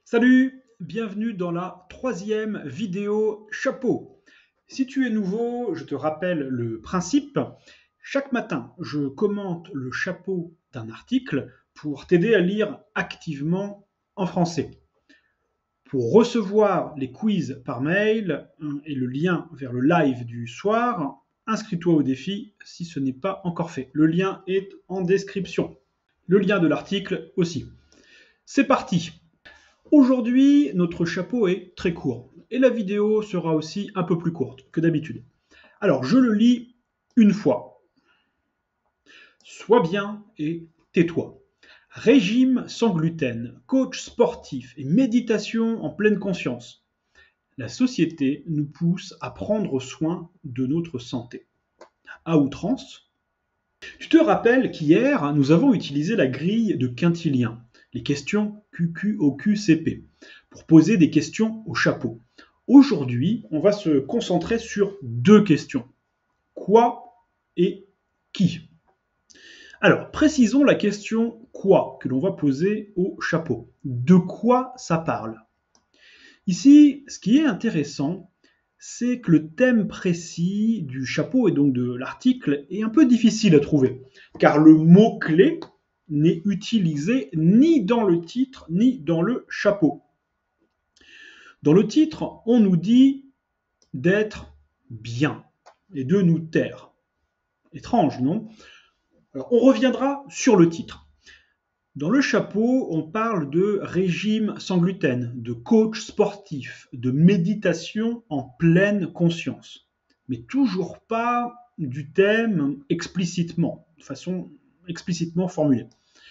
Salut, bienvenue dans la troisième vidéo chapeau. Si tu es nouveau, je te rappelle le principe. Chaque matin, je commente le chapeau d'un article pour t'aider à lire activement en français. Pour recevoir les quiz par mail et le lien vers le live du soir, inscris-toi au défi si ce n'est pas encore fait. Le lien est en description. Le lien de l'article aussi. C'est parti. Aujourd'hui, notre chapeau est très court et la vidéo sera aussi un peu plus courte que d'habitude. Alors, je le lis une fois. Sois bien et tais-toi. Régime sans gluten, coach sportif et méditation en pleine conscience. La société nous pousse à prendre soin de notre santé. À outrance. Tu te rappelles qu'hier, nous avons utilisé la grille de Quintilien, les questions QQOQCP, pour poser des questions au chapeau. Aujourd'hui, on va se concentrer sur deux questions. Quoi et qui? Alors, précisons la question quoi que l'on va poser au chapeau. De quoi ça parle? Ici, ce qui est intéressant, c'est que le thème précis du chapeau et donc de l'article est un peu difficile à trouver, car le mot-clé n'est utilisé ni dans le titre ni dans le chapeau. Dans le titre, on nous dit d'être bien et de nous taire. Étrange, non? Alors, on reviendra sur le titre. Dans le chapeau, on parle de régime sans gluten, de coach sportif, de méditation en pleine conscience. Mais toujours pas du thème explicitement, de façon explicitement formulée.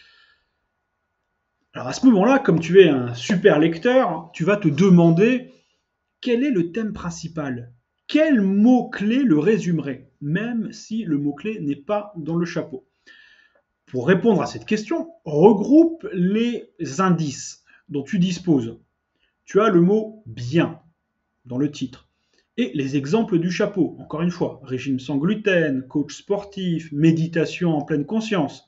Alors à ce moment-là, comme tu es un super lecteur, tu vas te demander quel est le thème principal? Quel mot-clé le résumerait, même si le mot-clé n'est pas dans le chapeau? Pour répondre à cette question, regroupe les indices dont tu disposes. Tu as le mot bien dans le titre et les exemples du chapeau. Encore une fois, régime sans gluten, coach sportif, méditation en pleine conscience.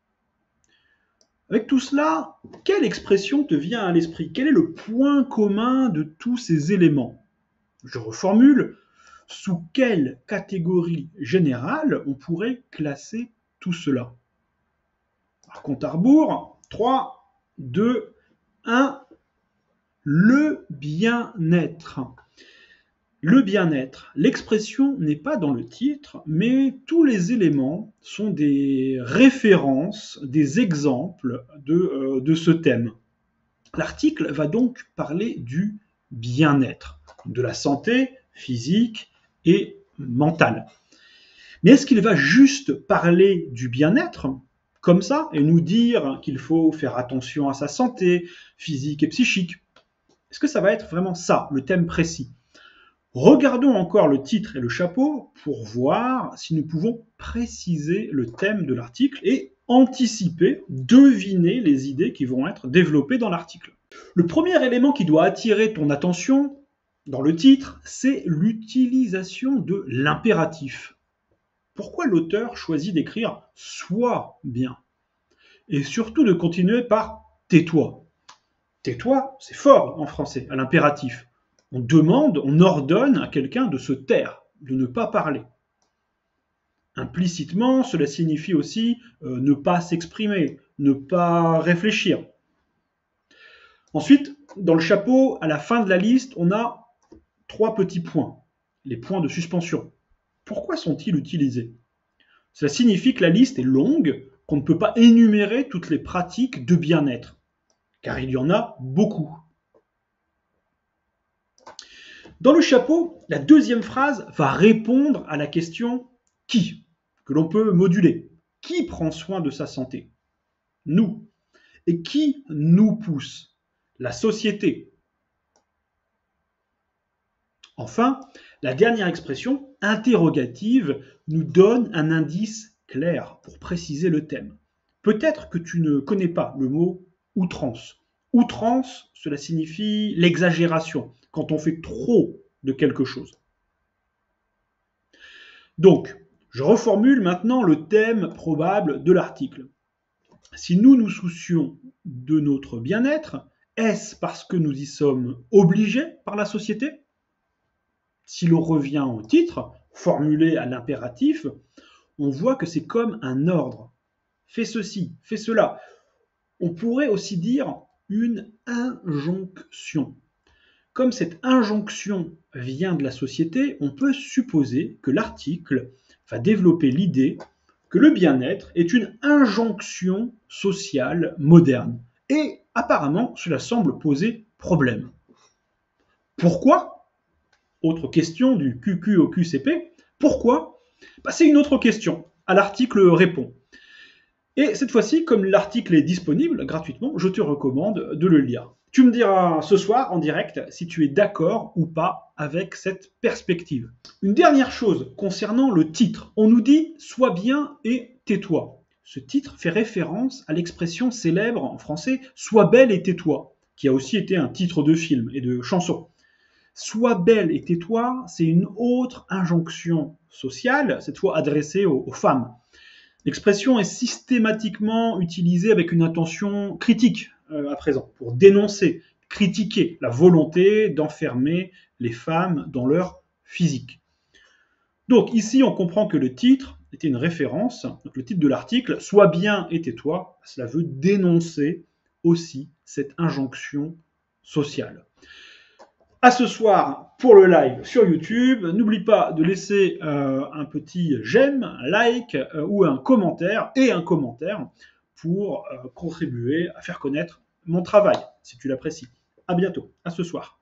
Avec tout cela, quelle expression te vient à l'esprit? Quel est le point commun de tous ces éléments? Je reformule, sous quelle catégorie générale on pourrait classer tout cela? Compte à rebours, 3, 2, 1, le bien-être. Le bien-être, l'expression n'est pas dans le titre, mais tous les éléments sont des références, des exemples de ce thème. L'article va donc parler du bien-être, de la santé physique et mentale. Mais est-ce qu'il va juste parler du bien-être comme ça et nous dire qu'il faut faire attention à sa santé physique et psychique? Est-ce que ça va être vraiment ça, le thème précis? Regardons encore le titre et le chapeau pour voir si nous pouvons préciser le thème de l'article et anticiper, deviner les idées qui vont être développées dans l'article. Le premier élément qui doit attirer ton attention dans le titre, c'est l'utilisation de l'impératif. Pourquoi l'auteur choisit d'écrire « sois bien » et surtout de continuer par « tais-toi ». Tais-toi, c'est fort en français, à l'impératif. On demande, on ordonne à quelqu'un de se taire, de ne pas parler. Implicitement, cela signifie aussi ne pas s'exprimer, ne pas réfléchir. Ensuite, dans le chapeau, à la fin de la liste, on a 3 petits points, les points de suspension. Pourquoi sont-ils utilisés? Cela signifie que la liste est longue, qu'on ne peut pas énumérer toutes les pratiques de bien-être, car il y en a beaucoup. Dans le chapeau, la deuxième phrase va répondre à la question « qui ?» que l'on peut moduler. Qui prend soin de sa santé? Nous. Et qui nous pousse? La société. Enfin, la dernière expression, interrogative, nous donne un indice clair pour préciser le thème. Peut-être que tu ne connais pas le mot outrance. Outrance, cela signifie l'exagération, quand on fait trop de quelque chose. Donc, je reformule maintenant le thème probable de l'article. Si nous nous soucions de notre bien-être, Est-ce parce que nous y sommes obligés par la société? Si l'on revient au titre, formulé à l'impératif, on voit que c'est comme un ordre. Fais ceci, fais cela. On pourrait aussi dire une injonction. Comme cette injonction vient de la société, on peut supposer que l'article va développer l'idée que le bien-être est une injonction sociale moderne. Et apparemment, cela semble poser problème. Pourquoi? Autre question du QQ au QCP. Pourquoi? C'est une autre question. À l'article répond. Et cette fois-ci, comme l'article est disponible gratuitement, je te recommande de le lire. Tu me diras ce soir en direct si tu es d'accord ou pas avec cette perspective. Une dernière chose concernant le titre. On nous dit « Sois bien et tais-toi ». Ce titre fait référence à l'expression célèbre en français « Sois belle et tais-toi », qui a aussi été un titre de film et de chanson. Sois belle et tais-toi, c'est une autre injonction sociale, cette fois adressée aux femmes. L'expression est systématiquement utilisée avec une intention critique à présent, pour dénoncer, critiquer la volonté d'enfermer les femmes dans leur physique. Donc ici, on comprend que le titre était une référence, donc le titre de l'article, « Sois bien et tais-toi », cela veut dénoncer aussi cette injonction sociale. À ce soir pour le live sur YouTube. N'oublie pas de laisser un petit j'aime, un like ou un commentaire pour contribuer à faire connaître mon travail, si tu l'apprécies. À bientôt, à ce soir.